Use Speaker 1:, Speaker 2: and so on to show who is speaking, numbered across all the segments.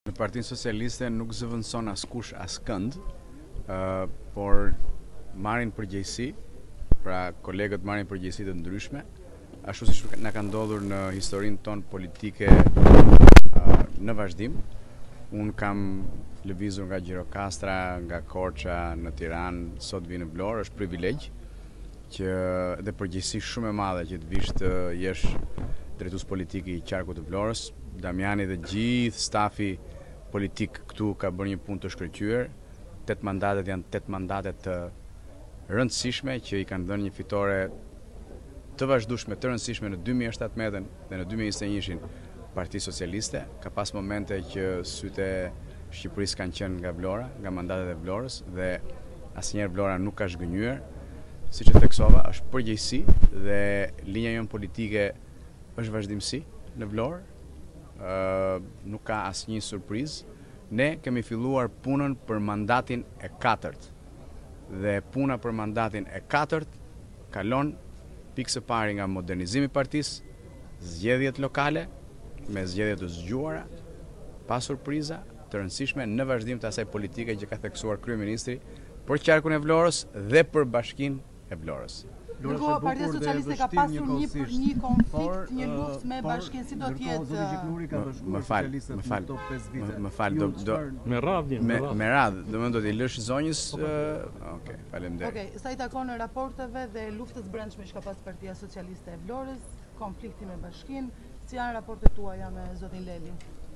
Speaker 1: Në Partinë Socialiste nuk zëvendëson askush askënd, por marrin përgjegjësi, pra kolegët marrin përgjegjësi të ndryshme, ashtu siç na ka ndodhur në historinë tonë politike në vazhdim. Unë kam lëvizur nga Gjirokastra, nga Korça në Tiranë, sot vi në Vlorë, është privilegj që dhe përgjegjësi shumë e madhe që të vish të jesh drejtues politik i qarkut të Vlorës. Damiani dhe gjithë stafi politik këtu ka bërë një punë të shkëlqyer. 8 mandatet janë 8 mandate të rëndësishme që i kanë dhënë një fitore të vazhdueshme, të rëndësishme në 2017 dhe në 2021-shin Partisë Socialiste. Ka pas momente që sytë e Shqipërisë kanë qenë nga Vlora, nga mandatet e Vlorës, dhe asnjëherë Vlora nuk ka zhgënjyer. Siç e theksova, është përgjegjësi dhe linja jonë politike është vazhdimsi në Vlorë. Nuk ka asnjë surprizë. Ne kemi filluar punën për mandatin e 4. Dhe puna për mandatin e 4 kalon pikë së pari nga modernizimi i partisë, zgjedhjet lokale me zgjedhje të zgjuara, pa surpriza, të rëndësishme në vazhdim të asaj politike që ka theksuar kryeministri për qarkun e Vlorës dhe për bashkinë e Vlorës.
Speaker 2: Ndërkohë Partia Socialiste ka pasur një konflikt, një luftë me bashkinë, si do të jetë?
Speaker 1: Më fal, me radhë, do t'i lësh zonjës. Okej, faleminderit.
Speaker 2: Okej, sa i takon raporteve dhe luftës brendshme që ka pas Partia Socialiste e Vlorës, konflikti me bashkinë, si janë raportet tuaja me zotin Lelin?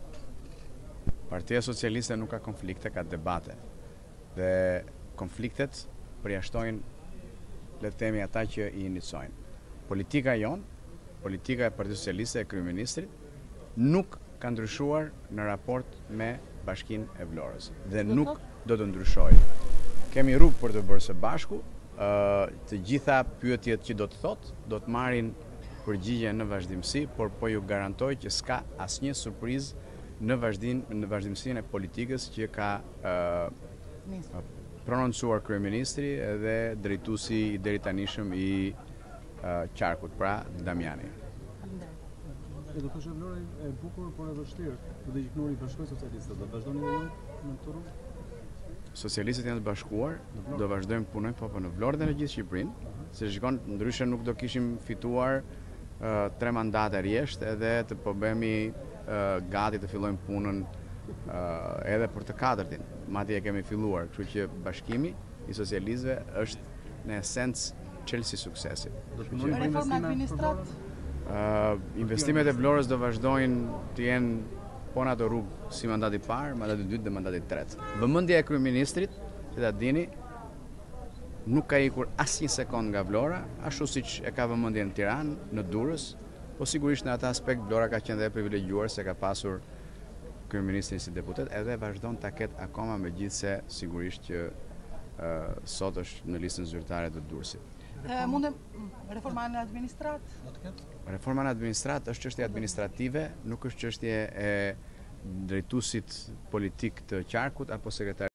Speaker 1: Partia Socialiste nuk ka konflikte, ka debate. Dhe konfliktet përjashtojnë, le të themi, ata që i iniciojnë. Politika jonë, politika e Partisë Socialiste e kryeministrit, nuk ka ndryshuar në raport me bashkinë e Vlorës dhe nuk do të ndryshojë. Kemi rrugë për të bërë së bashku, të gjitha pyetjet që do të thotë, do të marrin përgjigje në vazhdimsi, por po ju garantoj që s'ka asnjë surprizë në vazhdimsinë e politikës që ka prononcuar kryeministri edhe drejtuesi i deritanishëm i qarkut, pra Damiani.
Speaker 3: Do të thoshë Vlorë e bukur por e vështirë. Do të Gjiknuri bashkoj socialistët, do vazhdoni edhe në këtë rrugë?
Speaker 1: Socialistët janë të bashkuar, do vazhdojmë punojmë po në Vlorë dhe në gjithë Shqipërinë. Se shikon, ndryshe nuk do kishim fituar 3 mandate rjesht edhe të po bëhemi gati të fillojmë punën edhe për të 4-tin. Madje e kemi filluar, kështu që bashkimi i socialistëve është në esencë çelësi i suksesit.
Speaker 2: Reforma administrat?
Speaker 1: Investimet e Vlorës do vazhdojnë të jenë po në ato rrugë si mandati i parë, mandati i dytë dhe mandati i tretë. Vëmendja e kryeministrit, që ta dini, nuk ka ikur asnjë sekond nga Vlora, ashtu siç e ka vëmendjen në Tiranë, në Durrës, po sigurisht në atë aspekt Vlora ka qenë dhe e privilegjuar se ka pasur kryeministrin si deputet, edhe vazhdon ta ketë akoma, megjithse sigurisht që sot është në listën zyrtare të Durrësit.
Speaker 2: Mundem reforma në administrat?
Speaker 1: Reforma në administrat është çështje administrative, nuk është çështje e drejtuesit politik të qarkut apo sekretari.